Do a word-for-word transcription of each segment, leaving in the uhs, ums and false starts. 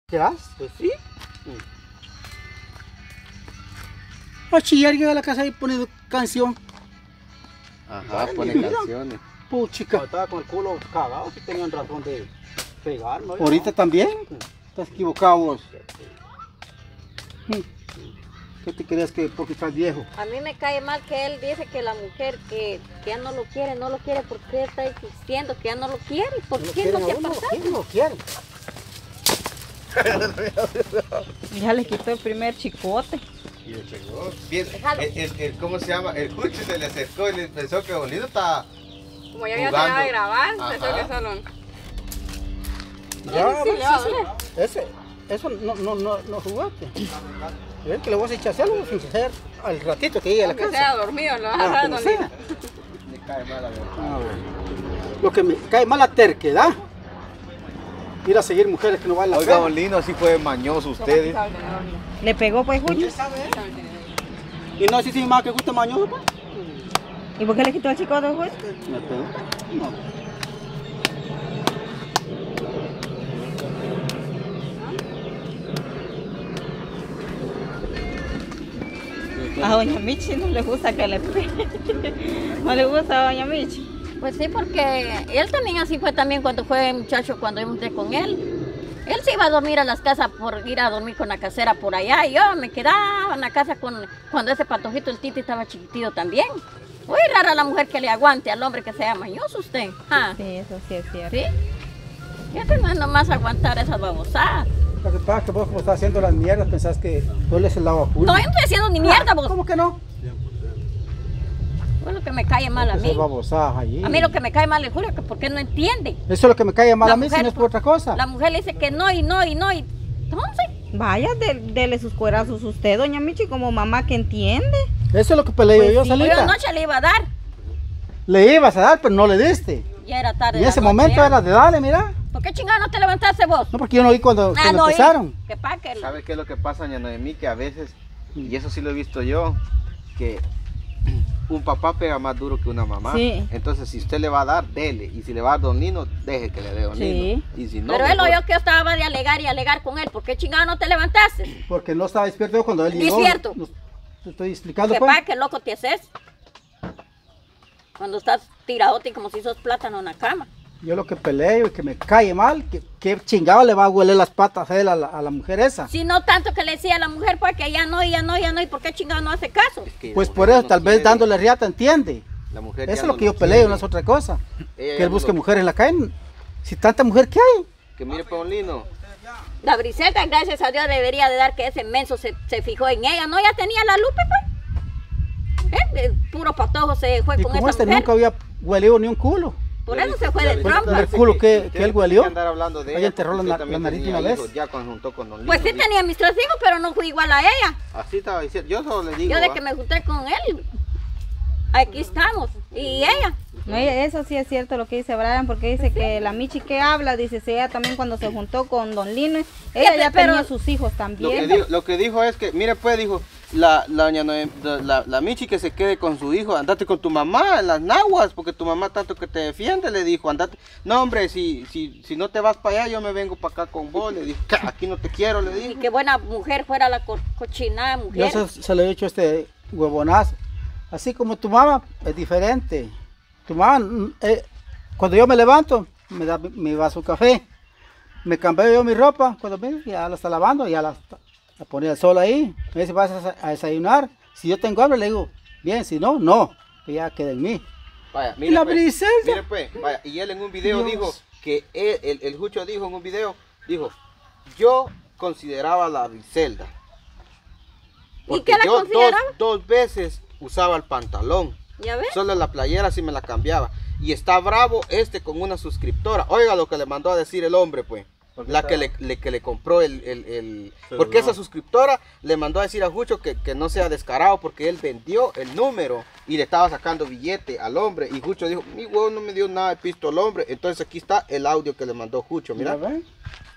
¿Quedas? Pues sí. A chillar llega a la casa y pone canción. Ajá, Ay, pone mira. canciones. Puchica. Estaba con el culo cagado, si tenían razón de pegar, ¿no? Ahorita también. Estás equivocado vos. ¿Qué te crees que porque estás viejo? A mí me cae mal que él dice que la mujer que, que ya no lo quiere, no lo quiere, porque está diciendo que ya no lo quiere. ¿Por qué no se ha pasado? ¿Quién lo quiere? Ya le quitó el primer chicote. Y le pegó. Bien, el, el, el- ¿cómo se llama? El Jucho se le acercó y le pensó que Bonito estaba... Como ya había Jugando. terminado de grabar, pensó Ajá. que solo... Ya, Sí, le va a doler. ese, eso no, no, no, no jugaste. Ven que le vas a echar algo sin ser al ratito que llegue a la Aunque casa. sea dormido, lo vas a Ah, dejar como dormido. sea. Le cae mal a ver. A ver. Lo que me cae mal la terquedad. Ir a seguir mujeres que no valen la Oiga, pena. Don Lino, así fue mañoso usted. Le pegó pues Jucho. ¿Usted sabe? Y no si mi mamá que gusta mañoso, pues. ¿Y por qué le quitó el chicote pues? Me pegó. No. A doña Michi no le gusta que le pegue. No le gusta a doña Michi. Pues sí, porque él también así fue también cuando fue muchacho, cuando yo me entré con él. Él se iba a dormir a las casas por ir a dormir con la casera por allá. Y yo me quedaba en la casa con, cuando ese patojito, el Titi, estaba chiquitito también. Muy rara la mujer que le aguante al hombre que sea mañoso usted. Ah, Sí, eso sí es cierto. ¿sí? Y eso no es nomás aguantar esas babosadas. Lo que pasa es que vos como estás haciendo las mierdas pensás que tú eres el lado azul. No, yo no estoy haciendo ni mierda, vos. ¿Cómo que no? Pues lo que me cae mal a Esas mí. babosadas allí. A mí lo que me cae mal es Julio, que por qué no entiende. Eso es lo que me cae mal La a mí, mujer- si no es por otra cosa. La mujer le dice que no y no y no y entonces. Vaya, de- dele sus cuerazos usted, doña Michi, como mamá que entiende. Eso es lo que peleé Pues yo, sí, Yo Salita. anoche le iba a dar. Le ibas a dar, pero no le diste. Ya era tarde. Y en de ese la noche, momento ya. era de dale, mira. ¿Por qué chingado no te levantaste vos? No, porque yo no vi cuando, Ah, cuando no oí. empezaron. Que pa' que... ¿Sabe qué es lo que pasa, doña Noemí? Que a veces, y eso sí lo he visto yo, que un papá pega más duro que una mamá. Sí. Entonces, si usted le va a dar, dele. Y si le va a dar Don Lino, deje que le dé Don Sí. Lino. Y si no, Pero él mejor- oyó que yo estaba de alegar y alegar con él. ¿Por qué chingado no te levantaste? Porque no estaba despierto yo cuando él llegó. Despierto. No- Te estoy explicando, Que pues. pa' que loco te haces. Cuando estás tiradote como si sos plátano en la cama. Yo lo que peleo y que me cae mal, que, que chingado le va a hueler las patas a él, a la, a la mujer esa. Si no tanto que le decía a la mujer, pues que ya no, ya no, ya no. ¿Y por qué chingado no hace caso? Es que la Pues mujer por eso, no tal vez quiere. dándole riata, entiende. La mujer Eso ya es lo no que yo lo peleo, quiere. no es otra cosa. Ella Que ya él no busque lo- mujeres en la calle. Si tanta mujer que hay. Que mire, pues, Don Lino. La Briselda, gracias a Dios, debería de dar que ese menso se, se fijó en ella. No, ya tenía la lupe, pues. ¿Eh? El puro patojo se fue Y con como esa este mujer. nunca había huelido ni un culo. Por eso se fue de Pues, trompa. el culo que- Usted que él no huelió. tiene que andar hablando de Ahí ella, enterró porque la usted na- también la nariz de tenía una vez. hijos Ya cuando juntó con Don Lino. Pues sí dijo. tenía mis tres hijos, pero no fui igual a ella. Así estaba diciendo. Yo solo le digo. Yo de ¿va? que me junté con él, aquí estamos. Y ella, No, eso sí es cierto lo que dice Brian, porque dice que la Michi que habla, dice, si ella también cuando se juntó con Don Lino, ella ya pero- tenía sus hijos Lo que, también. dijo, lo que dijo es que, mire pues, dijo, la, la, doña Noem- la, la Michi que se quede con su hijo, andate con tu mamá en las naguas, porque tu mamá tanto que te defiende, le dijo, andate. No hombre, si, si, si no te vas para allá, yo me vengo para acá con vos, le dijo, aquí no te quiero, le y dijo. qué buena mujer fuera la co- cochinada Yo mujer. se, se lo he dicho a este huevonazo. Así como tu mamá es diferente. Tu mamá, mm, eh, cuando yo me levanto, me da mi- mi vaso de café. Me cambio yo mi ropa. Cuando me ya la está lavando, ya la, la pone al sol ahí. Me dice, vas a, a desayunar. Si yo tengo hambre, le digo, bien. Si no, no. Que ya queda en mí. Vaya, ¿Y mire la pues, Briselda? mire pues, vaya, y él en un video Dios. dijo que él, el, el Jucho dijo en un video, dijo, yo consideraba a la Briselda. ¿Y Porque qué la yo dos, consideraba? dos veces usaba el pantalón. ¿Ya ves? Solo la playera sí me la cambiaba. Y está bravo este con una suscriptora. Oiga lo que le mandó a decir el hombre, pues. La que le, le- que le compró el... el- el- porque esa suscriptora le mandó a decir a Jucho que, que no sea descarado porque él vendió el número y le estaba sacando billete al hombre. Y Jucho dijo, mi huevo no me dio nada de pisto al hombre. Entonces aquí está el audio que le mandó Jucho, mira. ¿Ya ven?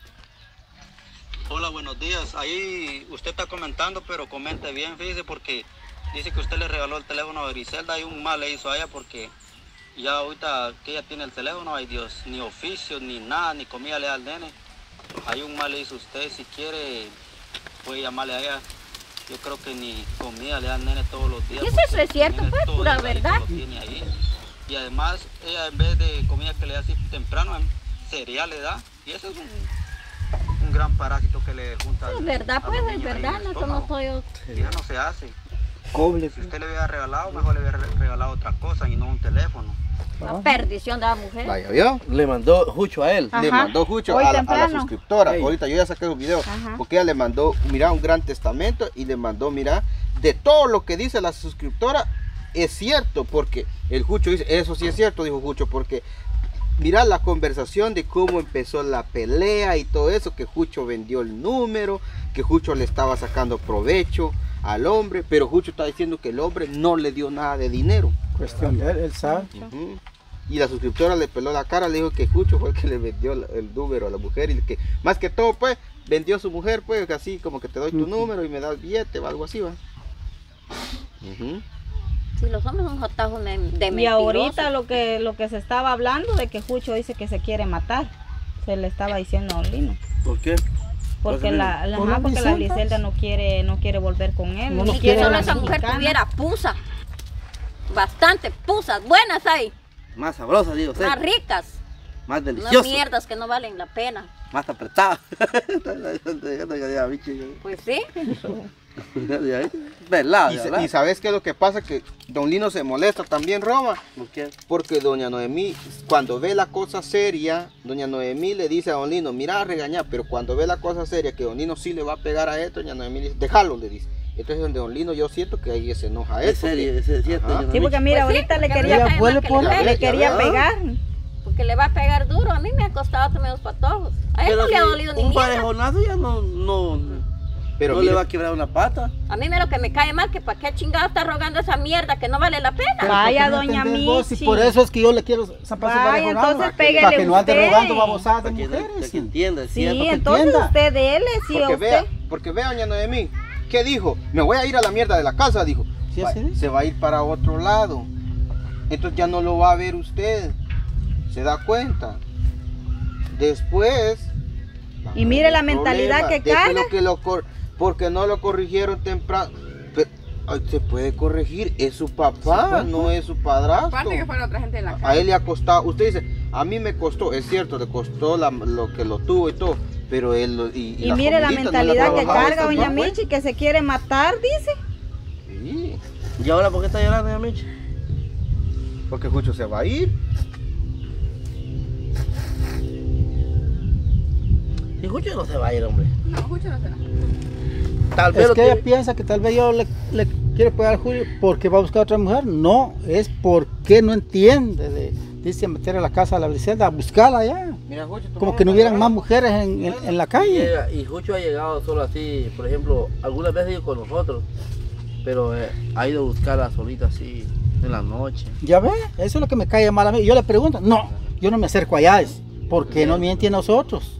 Hola, buenos días. Ahí usted está comentando, pero comente bien, fíjese, porque dice que usted le regaló el teléfono a Griselda y un mal le hizo a ella porque ya ahorita que ella tiene el teléfono, ay Dios, ni oficio, ni nada, ni comida le da al nene. Hay un mal le dice usted, si quiere, puede llamarle a ella. Yo creo que ni comida le da al nene todos los días. Y eso porque es cierto, el nene pues, todo pura el día verdad. lo tiene ahí. Y además, ella en vez de comida que le da así temprano, cereal le da. Y eso es un, un gran parásito que le junta. Es verdad, pues, es verdad, no, eso no soy yo. Y ya no se hace. Coble. Si usted le hubiera regalado, mejor le hubiera regalado otra cosa y no un teléfono. Una perdición de la mujer. Vaya, ¿vio? Le mandó Jucho a él. Le Ajá. mandó Jucho Hoy a la, a la temprano. suscriptora. Ey. Ahorita yo ya saqué un video. Ajá. Porque ella le mandó, mira, un gran testamento y le mandó, mira, de todo lo que dice la suscriptora, es cierto. Porque el Jucho dice, eso sí es cierto, dijo Jucho, porque mira la conversación de cómo empezó la pelea y todo eso, que Jucho vendió el número, que Jucho le estaba sacando provecho al hombre, pero Jucho está diciendo que el hombre no le dio nada de dinero. Cuestión de él, él sabe. Ujú. Y la suscriptora le peló la cara, le dijo que Jucho fue el que le vendió la- el número a la mujer y que más que todo pues vendió a su mujer, pues así como que te doy tu Ujú. número y me das billete o algo así, va. Ujú. Si los hombres son jotajos de, de Y mentirosos. ahorita lo que lo que se estaba hablando de que Jucho dice que se quiere matar. Se le estaba diciendo a Don Lino. ¿Por qué? Porque la, la, ¿Por ajá, la porque la Griselda? Griselda no quiere, no quiere volver con él. No, no ni Y quiere que solo la esa mujer mexicana. tuviera pusa. Bastante pusas, buenas hay, Más sabrosa, digo, sí. más ricas. Más No deliciosa. mierdas que no valen la pena. Más apretada. Pues sí. ¿Verdad? Y, sa- y sabes qué es lo que pasa, que Don Lino se molesta también, Roma, ¿Por qué? porque doña Noemí, cuando ve la cosa seria, doña Noemí le dice a Don Lino, mira a regañar, pero cuando ve la cosa seria, que Don Lino sí le va a pegar a esto, doña Noemí le dice, déjalo, le dice. Entonces donde Don Lino yo siento que ahí se enoja él. Es serio, porque- es cierto. Ajá. yo no Sí, he porque dicho. mira, Pues sí, ahorita le porque quería, mira, Ella vuelve que por le la- pegue, le quería Ya, pegar. porque le va a pegar duro. A mí me ha costado tremendos patojos. A él Pero no le ha si dolido ni un mierda. parejonazo ya no, no, Pero no mire, le va a quebrar una pata. A mí me lo que me cae mal que para qué chingado está rogando esa mierda que no vale la pena. Pero Vaya, ¿por qué no doña entendés vos? Michi. Y por eso es que yo le quiero zapar su Vaya, parejonado, entonces para que- péguele para que no ande usted. rogando babosadas de Para que, mujeres. para que entienda, es Sí, cierto. que entonces entienda. usted dele, sí, a porque usted. vea, porque vea doña Noemí, ¿qué dijo? Me voy a ir a la mierda de la casa, dijo. Sí, Va- así dice. se va a ir para otro lado. Entonces ya no lo va a ver usted. ¿Se da cuenta? Después. Y mire la el mentalidad problema, que después carga. lo que lo cor- porque no lo corrigieron temprano. Pe- ay, se puede corregir, es su papá, no es su padrastro. Aparte que fuera otra gente en la A casa. él le ha costado, usted dice, a mí me costó, es cierto, le costó la- lo que lo tuvo y todo, pero él lo- y, Y la mire la comidita no mentalidad que trabajaba carga esta doña mamá, Michi, que se quiere matar, dice. Sí, ¿Y ahora por qué está llorando, ya, Michi? porque Jucho se va a ir. Y Jucho no se va a ir, hombre. No, Jucho no se va. Tal vez Es lo que ella tiene- piensa que tal vez yo le, le quiero pegar a Julio porque va a buscar otra mujer. No, es porque no entiende. De, dice meter a la casa a la Griselda, a buscarla ya. Mira, Jucho, Como que no hubieran más mujeres en, en- en la Y, calle. llega- y Jucho ha llegado solo así, por ejemplo, algunas veces ha ido con nosotros, pero eh, ha ido a buscarla solita así en la noche. Ya ve, eso es lo que me cae mal a mí. Yo le pregunto, no, yo no me acerco allá. Es, ¿por qué no miente a nosotros?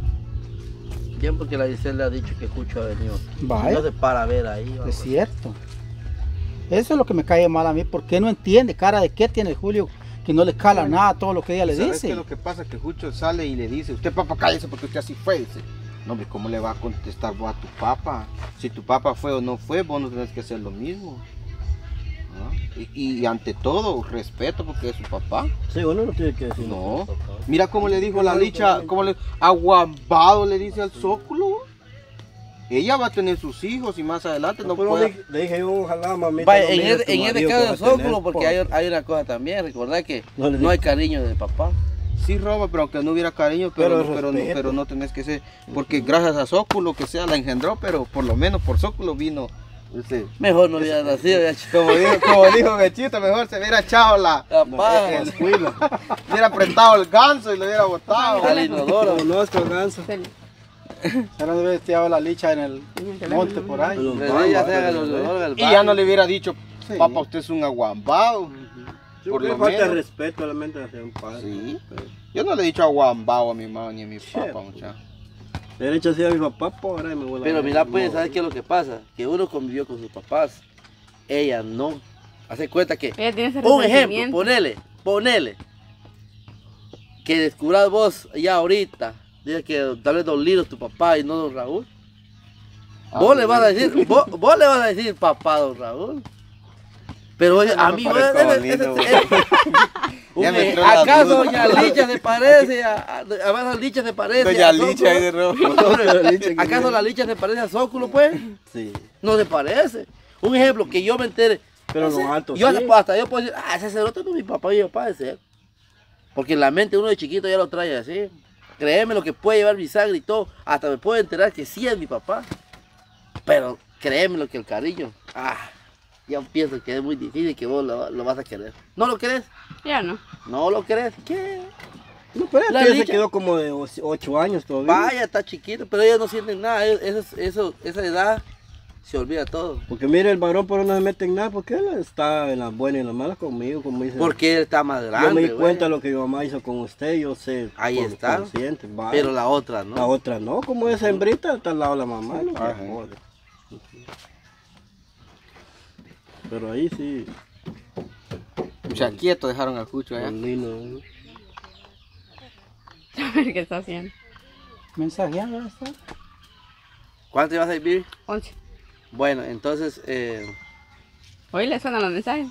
Bien, porque la Giselle ha dicho que Jucho ha venido. Vaya. No se para a ver ahí. vamos. Es cierto. Eso es lo que me cae mal a mí. ¿Por qué no entiende? ¿Cara de qué tiene Julio? Que no le cala nada todo lo que ella le ¿sabes dice. qué es lo que pasa? Que Jucho sale y le dice, usted papá cállese porque usted así fue. Dice, no hombre, ¿cómo le va a contestar vos a tu papá? Si tu papá fue o no fue, vos no tenés que hacer lo mismo. ¿Ah? Y, y ante todo, respeto porque es su papá. Sí, uno no tiene que decir. No. Mira cómo le dijo la licha, cómo le aguambado le dice al zóculo. Ella va a tener sus hijos y más adelante no Pero puede. le, le dije yo, ojalá mamita. Vaya, no en, mire este, tu en este marido caso que del va a tener, Zóculo, porque por- hay, hay una cosa también, recordad que No le no hay digo. cariño del papá. Sí, Roma, pero aunque no hubiera cariño, pero, Pero pero, no, respeto. pero no tenés que ser. Porque gracias a Zóculo que sea la engendró, pero por lo menos por Zóculo vino. ese- Mejor no hubiera nacido, ya, ch- como dijo, como dijo Bechito, mejor se hubiera echado la. la paja, el- hubiera apretado el ganso y lo hubiera botado. al inodoro. Conozco al ganso. Ya no debe tirado la licha en el monte por ahí. Los Le barbas, diga, se haga los- los olores del Y ya barrio. no le hubiera dicho, Sí. papá, usted es un aguambado. Yo Por creo lo que falta de menos. respeto realmente hacia un padre. Sí. Pero Yo no le he dicho aguambado a mi mamá ni a mi papá, muchacho. Le he hecho así a mi papá, por ahí me voy a Pero la- mira, pues, no. ¿sabes qué es lo que pasa? Que uno convivió con sus papás, ella no. Hace cuenta que, Ella tiene ese un ejemplo, resentimiento. ponele, ponele, que descubras vos ya ahorita Dice que tal vez don Lino es tu papá y no don Raúl. Ah, Vos le vas a decir, vos, vos le vas a decir papá don Raúl. Pero oye, No a me mí, parezco ese- a ese- Lino, ese- un- Ya me entró la ¿acaso duda. doña Licha se parece a, a, a veces Licha se parece Doña a Licha ahí de Zóculo? rojo. ¿Acaso la Licha se parece a Zóculo, pues? Sí. No se parece. Un ejemplo, que yo me entere. Pero ese- los altos yo sí. hasta, hasta yo puedo decir, ah, ese cerote no es mi papá y mi papá de ser. Porque en la mente uno de chiquito ya lo trae así. Créeme lo que puede llevar mi sangre y todo. Hasta me puedo enterar que sí es mi papá. Pero créeme lo que el cariño. Ah, ya pienso que es muy difícil que vos lo, lo vas a querer. ¿No lo querés? Ya no. ¿No lo querés? ¿Qué? No, pero La este se Licha. quedó como de o- ocho años todavía. Vaya, está chiquito, pero ellos no sienten nada. ellos- Eso, eso, esa edad se olvida todo. Porque mire, el varón por no se mete en nada, porque él está en las buenas y en las malas conmigo, como dice. Porque él está más grande. yo me di güey. cuenta de lo que mi mamá hizo con usted, yo sé. Ahí por está. consciente, vaya. Pero la otra, ¿no? La otra no, como esa hembrita está al lado de la mamá, no se Ajá. jode. Pero ahí sí, O sea, quieto dejaron al Jucho allá. el Lino. A ver qué está haciendo. Mensajeando, ¿ya está? ¿Cuánto ibas a vivir? once. Bueno, entonces, eh, Hoy le suenan los mensajes.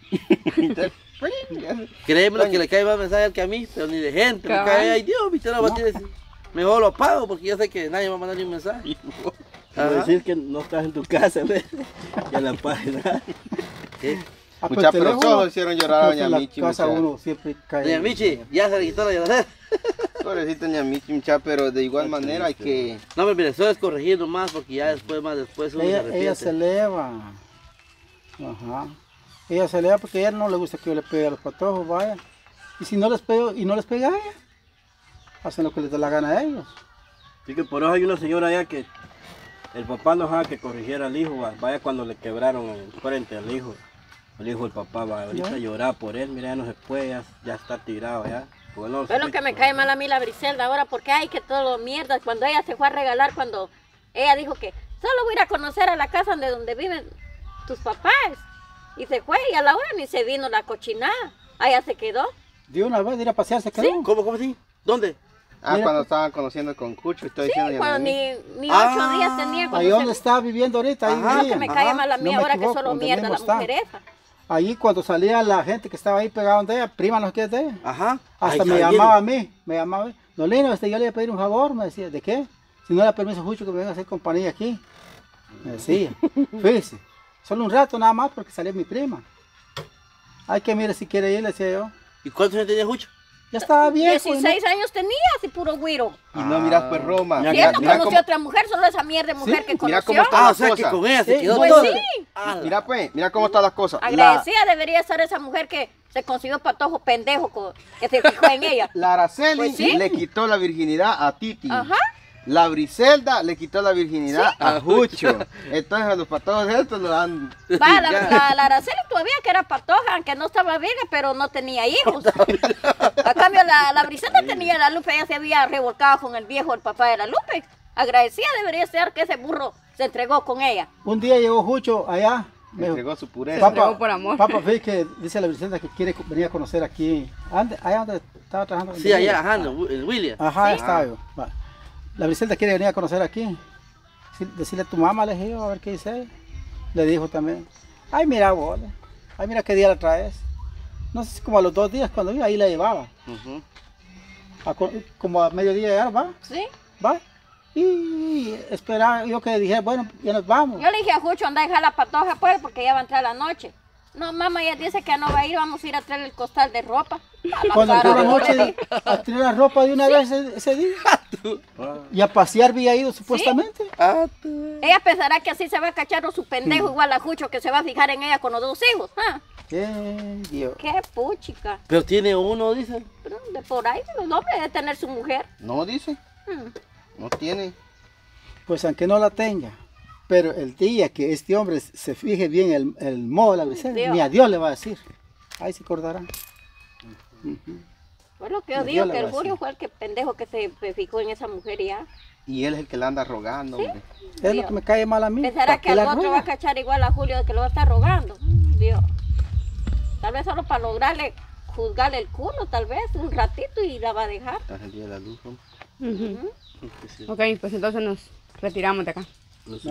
créeme lo que le cae más mensaje al que a mí, pero ni de gente. Me Cabal. cae, ay Dios, mi tela va a decir. Mejor lo apago porque yo sé que nadie me va a mandar ni un mensaje. Como Ajá. decir que no estás en tu casa, ¿ves? Ya la página. ¿Qué? Ah, pues Mucha, el pero teléfono, solo hicieron llorar a pues, doña en la Michi. casa mucha. uno siempre cae. Doña Michi, ya se le quitó la lloradera. Pobrecita doña Michi, mucha, pero de igual manera hay que... No, pero mire, solo es corregir nomás porque ya después, más después uno se Ella, arrepiente. ella se eleva. Ajá. Ella se eleva porque a ella no le gusta que yo le pegue a los patojos, vaya. Y si no les pego y no les pega a ella, hacen lo que les da la gana a ellos. Así que por eso hay una señora allá que el papá no dejaba que corrigiera al hijo, va- vaya cuando le quebraron el frente al hijo. El hijo del papá va ahorita a llorar por él, mira, ya no se puede, ya, ya está tirado ya. Porque no Es lo se- que me cae mal a mí la Briselda ahora, porque hay que todo mierda. Cuando ella se fue a regalar, cuando ella dijo que solo voy a ir a conocer a la casa donde, donde viven tus papás. Y se fue y a la hora ni se vino la cochinada. Allá se quedó. De una vez de ir a pasear se quedó. ¿Cómo, cómo así? ¿Dónde? Ah, Mira, cuando pues. estaban conociendo con Cucho, estoy Sí, diciendo doña cuando Manuel. ni, ni Ah, ocho días tenía. Ahí Cuando donde se... está viviendo ahorita, ahí Ajá, Lo vivía. que me Ajá, cae mal a si mí no me ahora equivoco, que solo donde mierda mismo la está. mujer esa. Ahí cuando salía la gente que estaba ahí pegada donde ella, prima no sé qué es de ella. Ajá. Hasta Ay, me Javier. llamaba a mí, me llamaba a mí. Don Lino, este, yo le iba a pedir un favor, me decía, ¿de qué? Si no le permiso mucho que me venga a hacer compañía aquí. Me decía, fíjese, solo un rato nada más porque salió mi prima. Ay, que mire si quiere ir, le decía yo. ¿Y cuántos años tenía Jucho? Ya estaba viejo. ¿no? dieciséis años tenía, así puro güiro. Y no miras pues Roma. Ya Si Mira, él no mira conoció cómo, a otra mujer, solo esa mierda de mujer Sí, que mira conoció. cómo está. Ah, o sea que cosa. con ella se Sí, quedó pues todo. sí. Ah, mira pues, mira cómo está la cosa. La, Agradecida debería estar esa mujer que se consiguió patojo pendejo co- que se fijó en ella. la Araceli Pues sí. le quitó la virginidad a Titi. Ajá. La Briselda le quitó la virginidad a Jucho. Entonces a los patojos estos lo dan. Va, la, Ya. la, la Araceli todavía que era patoja, aunque no estaba virgen, pero no tenía hijos. A cambio, la, la Briselda tenía la Lupe, ella se había revolcado con el viejo, el papá de la Lupe. Agradecida debería ser que ese burro se entregó con ella. Un día llegó Jucho allá. Me dijo, Entregó su pureza. papá, entregó por amor. papá, ve que dice la Vicenta que quiere venir a conocer aquí. Ande- allá donde estaba trabajando. Sí, allá, ajá, en el William. Ajá, ahí estaba yo. Va. La Briselda quiere venir a conocer aquí. Sí, decirle a tu mamá, le dije yo, a ver qué dice ella. Le dijo también, ay mira vos, le- ay mira qué día la traes. No sé si como a los dos días cuando iba, ahí la llevaba. Ujú. A co- como a mediodía ya va, ¿Sí? va. Y esperaba yo que dije, bueno, ya nos vamos. Yo le dije a Jucho, anda a dejar la patoja pues, porque ya va a entrar la noche. No, mamá, ella dice que no va a ir, vamos a ir a traer el costal de ropa. A la Cuando cara entró la de- noche de- a tirar la ropa de una vez ese, ese día. Y a pasear había ido supuestamente. Ah, tú. Ella pensará que así se va a cachar o su pendejo igual a Jucho que se va a fijar en ella con los dos hijos. ¿Ah? Qué Dios. Qué puchica. Pero tiene uno, dice. Pero de por ahí los hombres debe tener su mujer. No dice, Hmm. no tiene. Pues aunque no la tenga, pero el día que este hombre se fije bien el, el modo de la Briselda, Dios. ni a Dios le va a decir. Ahí se acordará. Fue lo que yo Dios digo, le que va el a Julio decir. fue el que pendejo que se se fijó en esa mujer y ya. Y él es el que la anda rogando, hombre. Es lo que me cae mal a mí. Pensará ¿para que qué la al otro ruega? va a cachar igual a Julio que lo va a estar rogando. Mm, Dios. Tal vez solo para lograrle, juzgarle el culo, tal vez, un ratito y la va a dejar. Estás el día de la luz, hombre. Ujú. Ok, pues entonces nos retiramos de acá.